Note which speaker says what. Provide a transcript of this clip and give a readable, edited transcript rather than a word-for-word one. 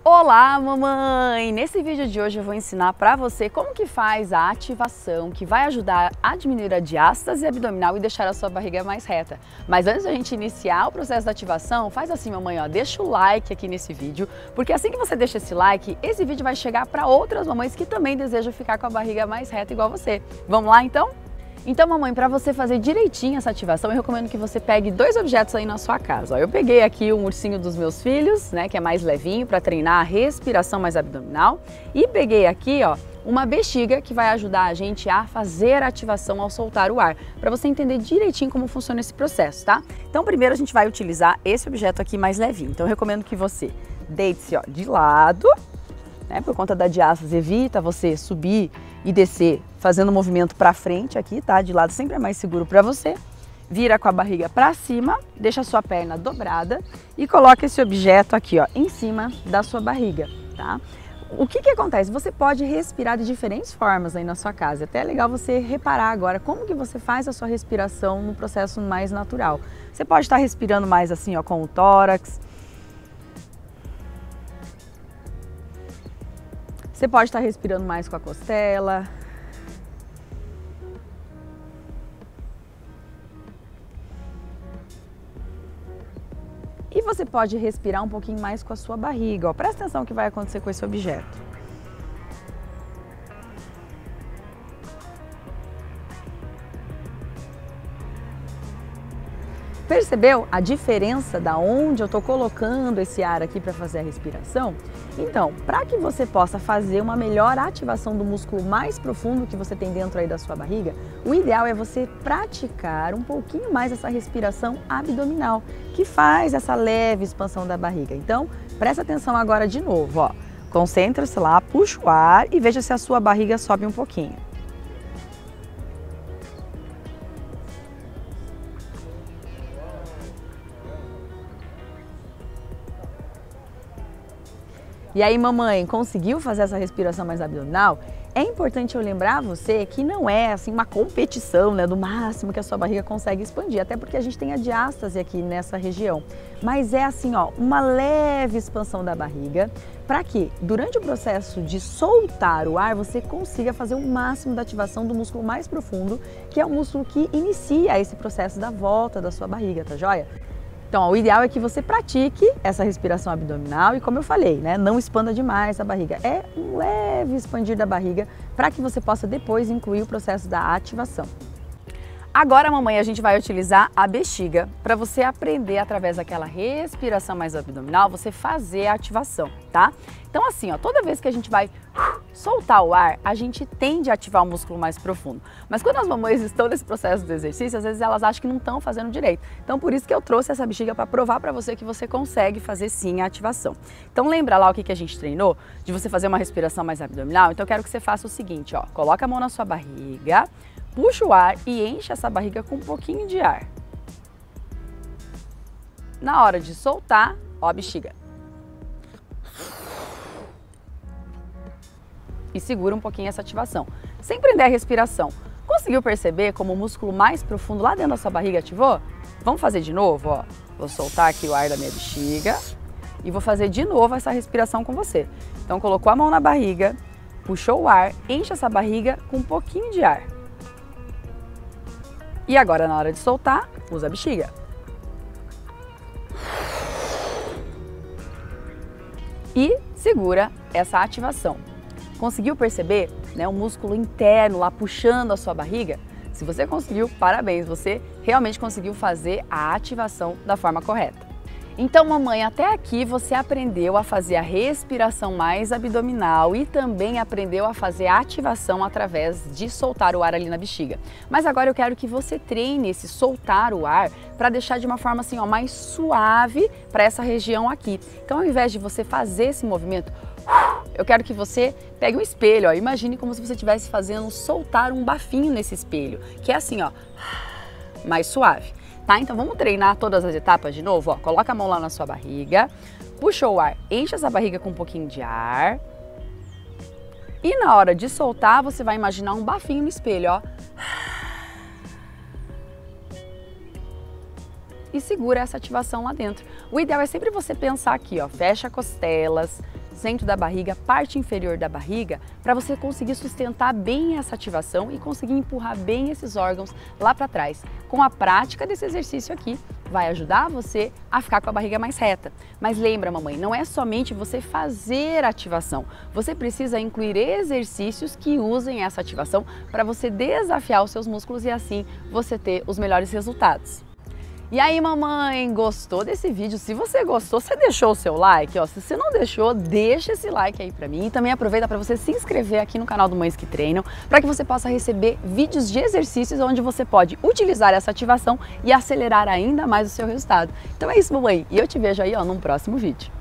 Speaker 1: Olá, mamãe! Nesse vídeo de hoje eu vou ensinar para você como que faz a ativação que vai ajudar a diminuir a diástase abdominal e deixar a sua barriga mais reta. Mas antes da gente iniciar o processo da ativação, faz assim, mamãe, ó, deixa o like aqui nesse vídeo, porque assim que você deixa esse like, esse vídeo vai chegar para outras mamães que também desejam ficar com a barriga mais reta igual você. Vamos lá então? Então, mamãe, para você fazer direitinho essa ativação, eu recomendo que você pegue dois objetos aí na sua casa. Ó, eu peguei aqui um ursinho dos meus filhos, né, que é mais levinho, para treinar a respiração mais abdominal. E peguei aqui, ó, uma bexiga que vai ajudar a gente a fazer a ativação ao soltar o ar, para você entender direitinho como funciona esse processo, tá? Então, primeiro a gente vai utilizar esse objeto aqui mais levinho. Então, eu recomendo que você deite-se, ó, de lado, né, por conta da diástase, evita você subir e descer fazendo o movimento para frente aqui, tá? De lado sempre é mais seguro para você. Vira com a barriga para cima, deixa a sua perna dobrada e coloca esse objeto aqui, ó, em cima da sua barriga, tá? O que acontece? Você pode respirar de diferentes formas aí na sua casa. Até é legal você reparar agora como que você faz a sua respiração no processo mais natural. Você pode estar respirando mais assim, ó, com o tórax. Você pode estar respirando mais com a costela. E você pode respirar um pouquinho mais com a sua barriga. Ó. Presta atenção no que vai acontecer com esse objeto. Percebeu a diferença da onde eu estou colocando esse ar aqui para fazer a respiração? Então, para que você possa fazer uma melhor ativação do músculo mais profundo que você tem dentro aí da sua barriga, o ideal é você praticar um pouquinho mais essa respiração abdominal, que faz essa leve expansão da barriga. Então, presta atenção agora de novo, ó. Concentra-se lá, puxa o ar e veja se a sua barriga sobe um pouquinho. E aí, mamãe, conseguiu fazer essa respiração mais abdominal? É importante eu lembrar você que não é assim uma competição, né, do máximo que a sua barriga consegue expandir, até porque a gente tem a diástase aqui nessa região. Mas é assim, ó, uma leve expansão da barriga, para que durante o processo de soltar o ar, você consiga fazer o máximo da ativação do músculo mais profundo, que é o músculo que inicia esse processo da volta da sua barriga, tá joia? Então, ó, o ideal é que você pratique essa respiração abdominal e, como eu falei, né, não expanda demais a barriga. É um leve expandir da barriga para que você possa depois incluir o processo da ativação. Agora, mamãe, a gente vai utilizar a bexiga para você aprender através daquela respiração mais abdominal, você fazer a ativação, tá? Então, assim, ó, toda vez que a gente vai soltar o ar, a gente tende a ativar o músculo mais profundo. Mas quando as mamães estão nesse processo do exercício, às vezes elas acham que não estão fazendo direito. Então, por isso que eu trouxe essa bexiga para provar para você que você consegue fazer sim a ativação. Então, lembra lá o que a gente treinou? De você fazer uma respiração mais abdominal? Então, eu quero que você faça o seguinte, ó, coloca a mão na sua barriga, puxa o ar e enche essa barriga com um pouquinho de ar. Na hora de soltar, ó a bexiga. E segura um pouquinho essa ativação, sem prender a respiração. Conseguiu perceber como o músculo mais profundo lá dentro da sua barriga ativou? Vamos fazer de novo, ó. Vou soltar aqui o ar da minha bexiga e vou fazer de novo essa respiração com você. Então, colocou a mão na barriga, puxou o ar, enche essa barriga com um pouquinho de ar. E agora, na hora de soltar, usa a bexiga. E segura essa ativação. Conseguiu perceber, né, o músculo interno lá puxando a sua barriga? Se você conseguiu, parabéns, você realmente conseguiu fazer a ativação da forma correta. Então, mamãe, até aqui você aprendeu a fazer a respiração mais abdominal e também aprendeu a fazer a ativação através de soltar o ar ali na bexiga. Mas agora eu quero que você treine esse soltar o ar para deixar de uma forma assim, ó, mais suave para essa região aqui. Então, ao invés de você fazer esse movimento, eu quero que você pegue um espelho, ó, imagine como se você estivesse fazendo soltar um bafinho nesse espelho, que é assim, ó, mais suave. Tá? Então vamos treinar todas as etapas de novo, ó. Coloca a mão lá na sua barriga, puxa o ar, enche essa barriga com um pouquinho de ar. E na hora de soltar, você vai imaginar um bafinho no espelho, ó. E segura essa ativação lá dentro. O ideal é sempre você pensar aqui, ó, fecha costelas, centro da barriga, parte inferior da barriga, para você conseguir sustentar bem essa ativação e conseguir empurrar bem esses órgãos lá para trás. Com a prática desse exercício aqui, vai ajudar você a ficar com a barriga mais reta. Mas lembra, mamãe, não é somente você fazer ativação, você precisa incluir exercícios que usem essa ativação para você desafiar os seus músculos e assim você ter os melhores resultados. E aí, mamãe, gostou desse vídeo? Se você gostou, você deixou o seu like? Ó, se você não deixou, deixa esse like aí pra mim. E também aproveita para você se inscrever aqui no canal do Mães que Treinam, para que você possa receber vídeos de exercícios onde você pode utilizar essa ativação e acelerar ainda mais o seu resultado. Então é isso, mamãe. E eu te vejo aí, ó, num próximo vídeo.